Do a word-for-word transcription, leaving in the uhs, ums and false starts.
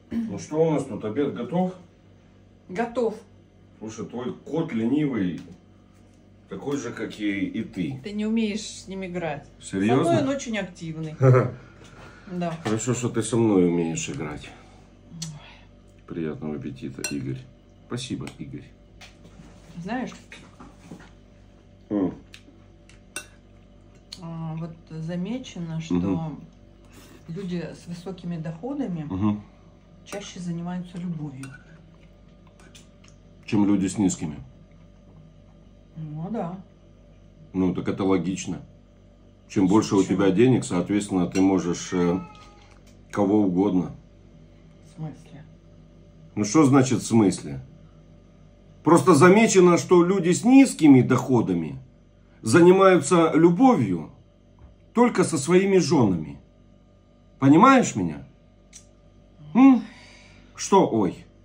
Ну что у нас тут, обед готов? Готов. Слушай, твой кот ленивый, такой же, как и, и ты. Ты не умеешь с ним играть. Серьезно? Со мной он очень активный. Да. Хорошо, что ты со мной умеешь играть. Приятного аппетита, Игорь. Спасибо, Игорь. Знаешь, Mm. а, вот замечено, что Мгм. люди с высокими доходами Угу. чаще занимаются любовью. Чем люди с низкими. Ну да. Ну, так это логично. Чем больше у Почему? тебя денег, соответственно, ты можешь э, кого угодно. В смысле? Ну, что значит в смысле? Просто замечено, что люди с низкими доходами занимаются любовью только со своими женами. Понимаешь меня? М? Что, ой?